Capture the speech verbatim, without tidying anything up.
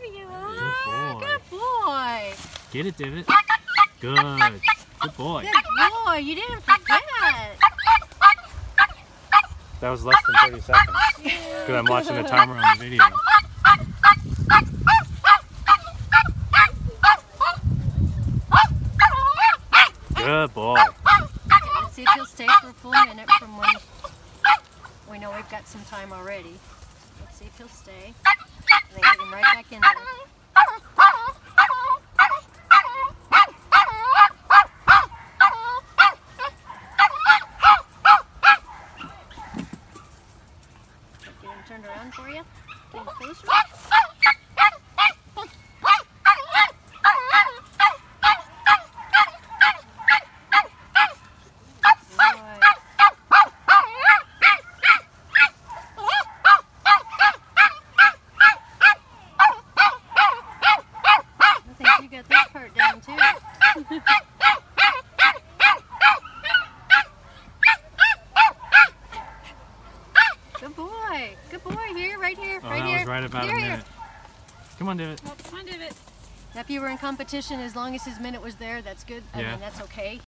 There you are. Good boy. Good boy. Get it, Divot. Good. Good boy. Good boy. You didn't forget. That was less than thirty seconds. Because I'm watching the timer on the video. Good boy. Okay, let's see if he'll stay for a full minute from when we know we've got some time already. Let's see if he'll stay. And then get him right back in there. Get him turned around for you. Get him closer. You got this part down too. Good boy. Good boy. Here, right here, Oh, right that here. was right about here, a here. minute. Come on, Divot. Well, come on, Divot. If you were in competition, as long as his minute was there, that's good. I Yeah. mean, that's okay.